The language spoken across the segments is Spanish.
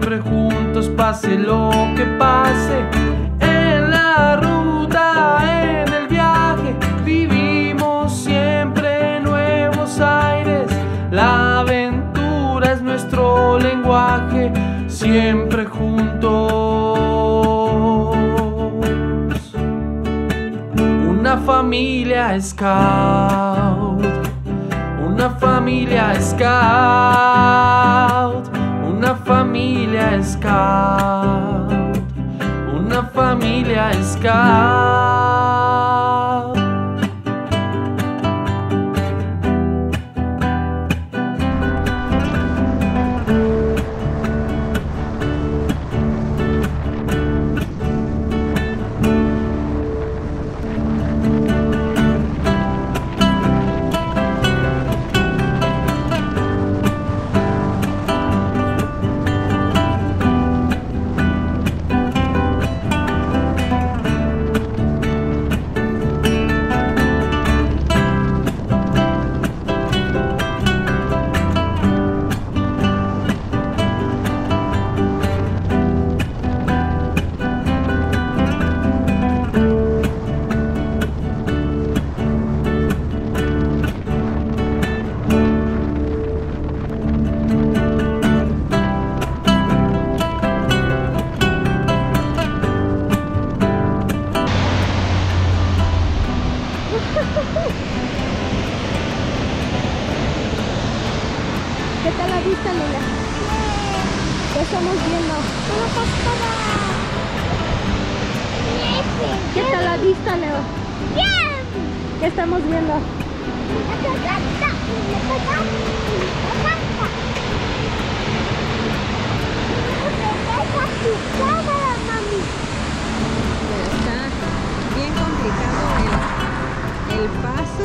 siempre juntos, pase lo que pase. En la ruta, en el viaje, vivimos siempre nuevos aires. La aventura es nuestro lenguaje, siempre juntos. Una familia scout, una familia scout, una familia scout, una familia scout. ¿Qué tal la vista, Lila? ¿Qué estamos viendo? Una cascada. ¿Qué tal la vista, Leo? Bien. ¿Qué estamos viendo? Está bien complicado el paso.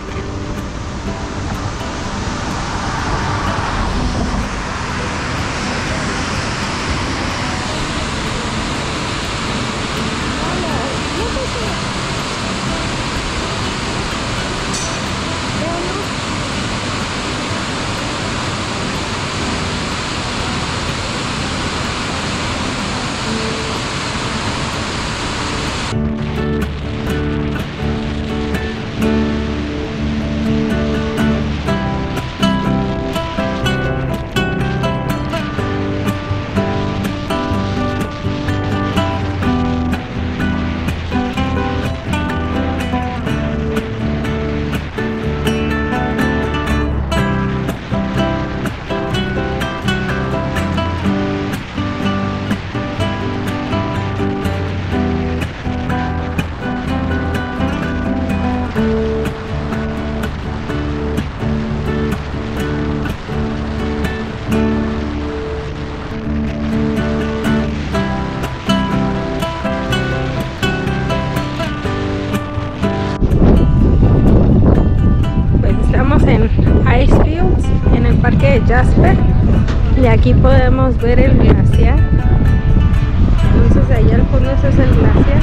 En el parque de Jasper, y aquí podemos ver el glaciar. Entonces allá al fondo ese es el glaciar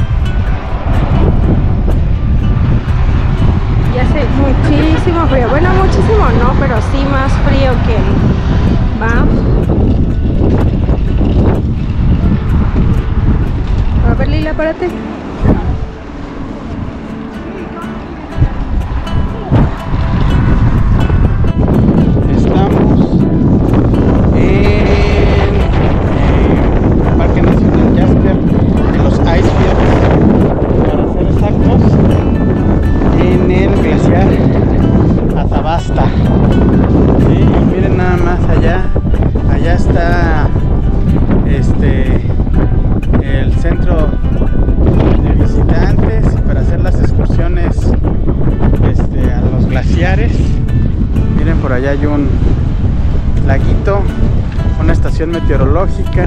y hace muchísimo frío. Bueno, muchísimo no, pero sí más frío que en Banff. A ver, Lila, párate. El centro de visitantes para hacer las excursiones a los glaciares. Miren, por allá hay un laguito, una estación meteorológica,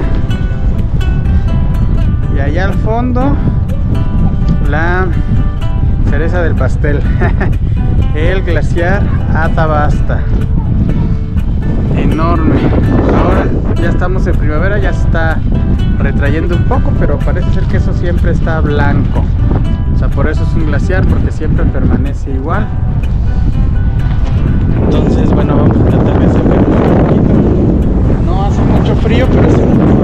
y allá al fondo la cereza del pastel, el glaciar Athabasca, enorme. Ahora ya estamos en primavera, ya se está retrayendo un poco, pero parece ser que eso siempre está blanco. O sea, por eso es un glaciar, porque siempre permanece igual. Entonces, bueno, vamos a tratar de acercarnos un poquito. No hace mucho frío. frío, pero hace mucho aire.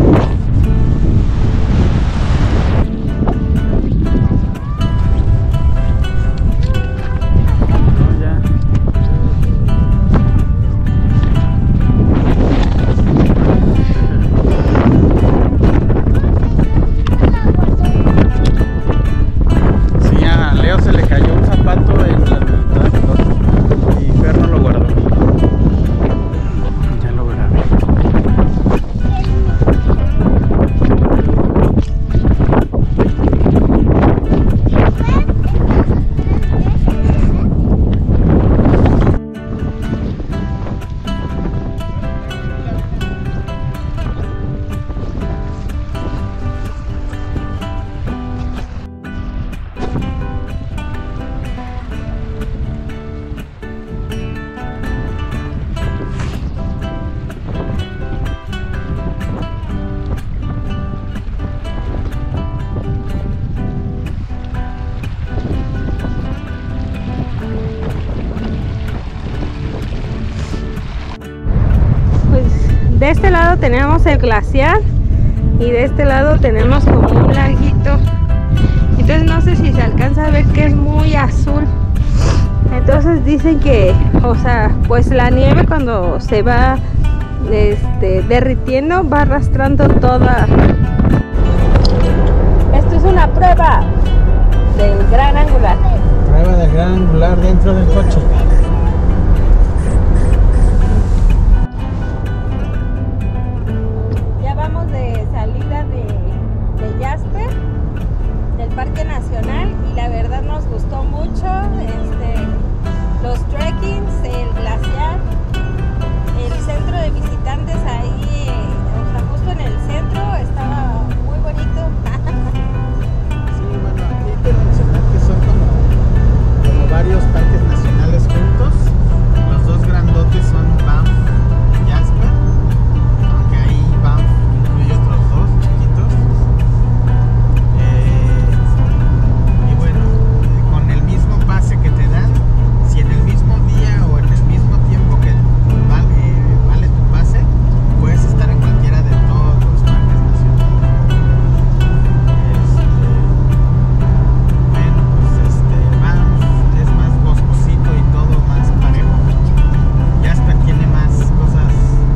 De este lado tenemos el glaciar y de este lado tenemos como un laguito. Entonces no sé si se alcanza a ver que es muy azul. Entonces dicen que, o sea, pues la nieve cuando se va derritiendo va arrastrando toda. Esto es una prueba del gran angular. Prueba del gran angular dentro del coche. Parque Nacional y la verdad nos gustó mucho los trekkings, el glaciar, el centro de visitantes ahí, o sea, justo en el centro, estaba muy bonito. Sí, bueno, aquí hay que mencionar que son como varios parques nacionales juntos. Los dos grandotes son Banff y Jasper, aunque ahí Banff incluye otros dos chiquitos. Pase que te dan, si en el mismo día o en el mismo tiempo que vale tu pase, puedes estar en cualquiera de todos los parques nacionales. Bueno, pues Banff es más boscosito y todo más parejo. Jasper tiene más cosas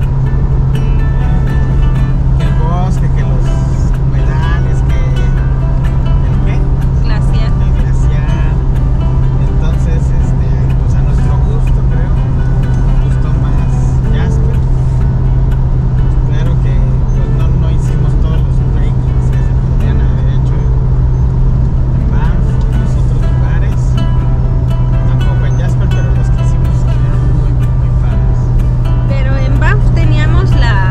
que el bosque, que los humedales, que ¿el qué? Glaciar. El glaciar. Entonces, pues a nuestro gusto, creo, nos gustó más Jasper. Claro que pues no hicimos todos los breakings que se podrían haber hecho en Banff o en los otros lugares. Tampoco en Jasper, pero los que hicimos estuvieron muy padres. Pero en Banff teníamos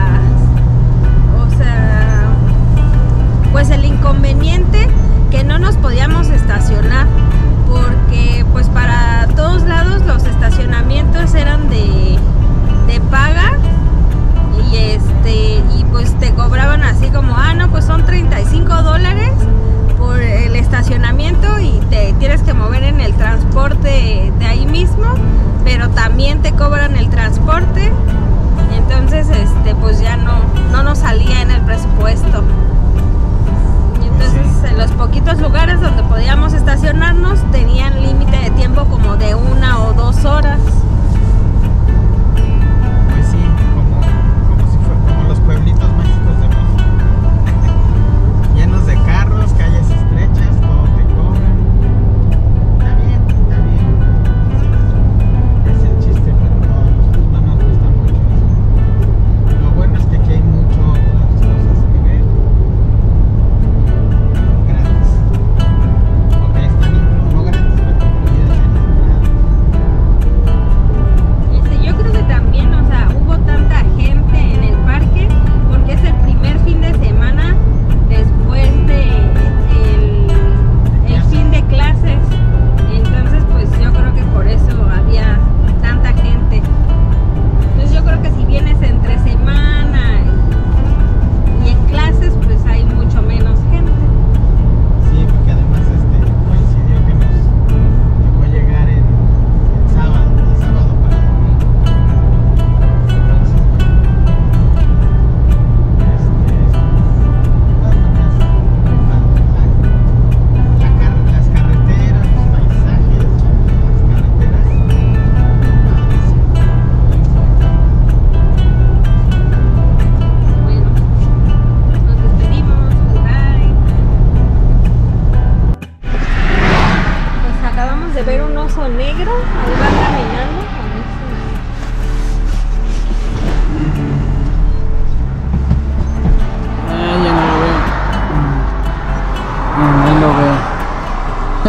pues el inconveniente que no nos podíamos estacionar, porque pues para todos lados los estacionamientos eran de paga y pues te cobraban así como, no, pues son $35 por el estacionamiento y te tienes que mover en el transporte de ahí mismo, pero también te cobran el transporte. Entonces pues ya no nos salía en el presupuesto. Entonces, en los poquitos lugares donde podíamos estacionarnos tenían límite de tiempo como de 1 o 2 horas. Pues sí, como si fuera como los pueblitos mágicos de México. Llenos de carros, calles estrechas, todo te cobran. Está bien. Es el chiste, pero no nos gusta mucho eso. Lo bueno es que aquí hay muchas cosas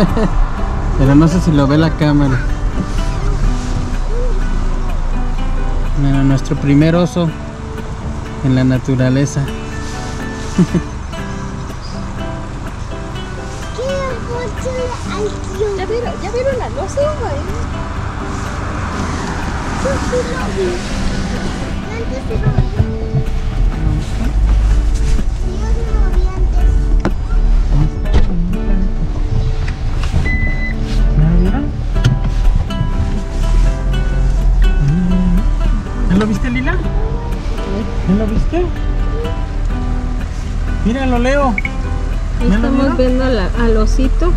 Pero no sé si lo ve la cámara. Bueno, nuestro primer oso en la naturaleza. ¿Ya vieron al oso, güey? Sí lo vi. Antes sí lo vi. Sí, yo lo vi antes. ¿Ya lo viste, Lila? ¿Ya lo viste? Míralo, Leo. Ahí estamos viendo al osito.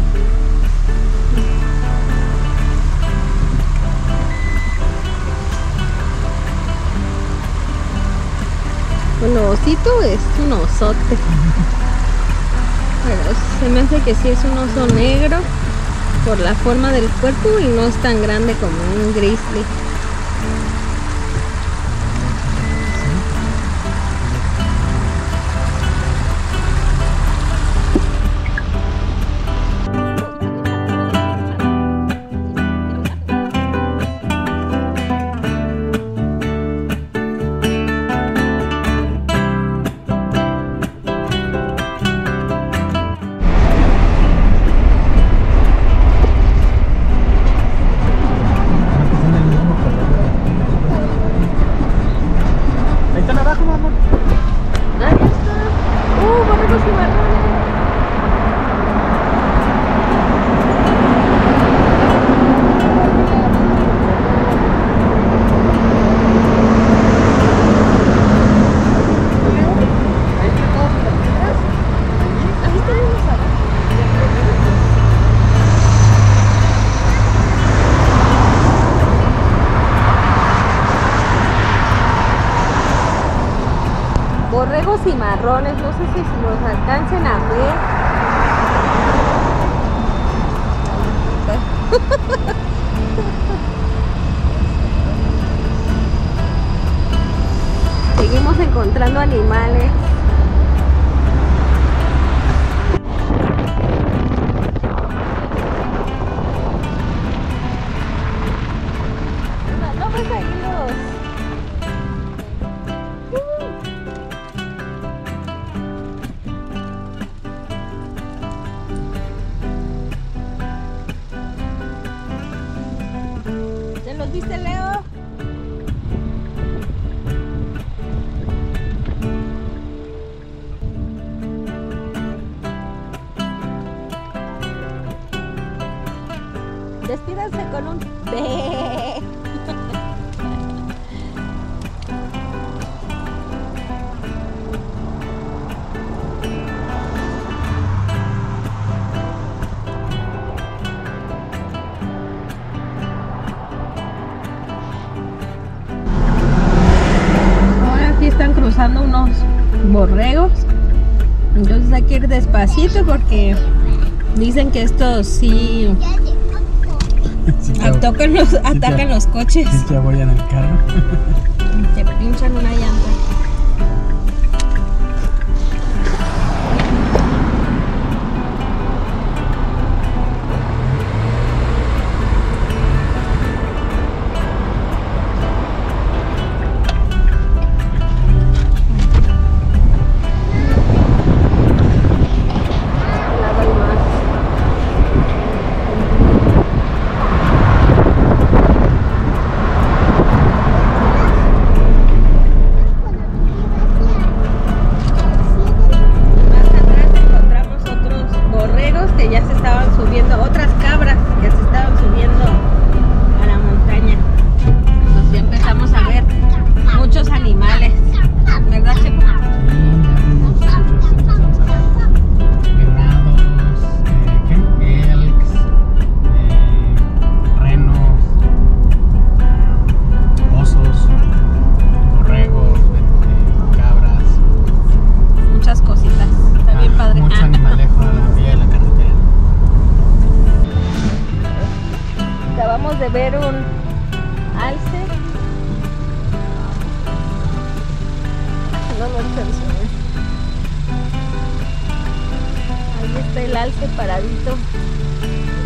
Bueno, osito es un osote. Pero se me hace que sí es un oso negro por la forma del cuerpo y no es tan grande como un grizzly. Borregos cimarrones, no sé si los alcancen a ver. Seguimos encontrando animales. No ves ahí los... ¿Los viste, Leo? Despídanse con un be. Están cruzando unos borregos, entonces hay que ir despacito porque dicen que estos sí atacan los coches. Sí te abollan el carro. Te pinchan una llanta. De ver un alce. No lo alcanzo. Ahí está el alce paradito.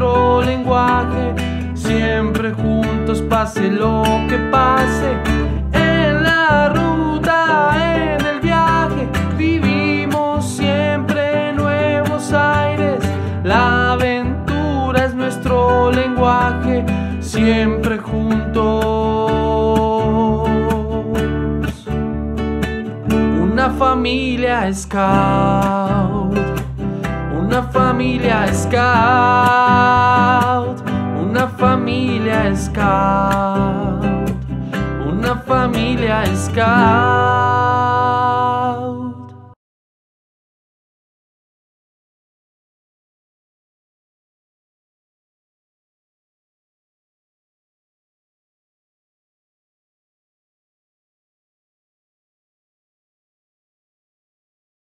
nuestro lenguaje. Siempre juntos, pase lo que pase. En la ruta, en el viaje, vivimos siempre nuevos aires. La aventura es nuestro lenguaje. Siempre juntos. Una familia scout. Una familia scout. Una familia scout. Una familia scout.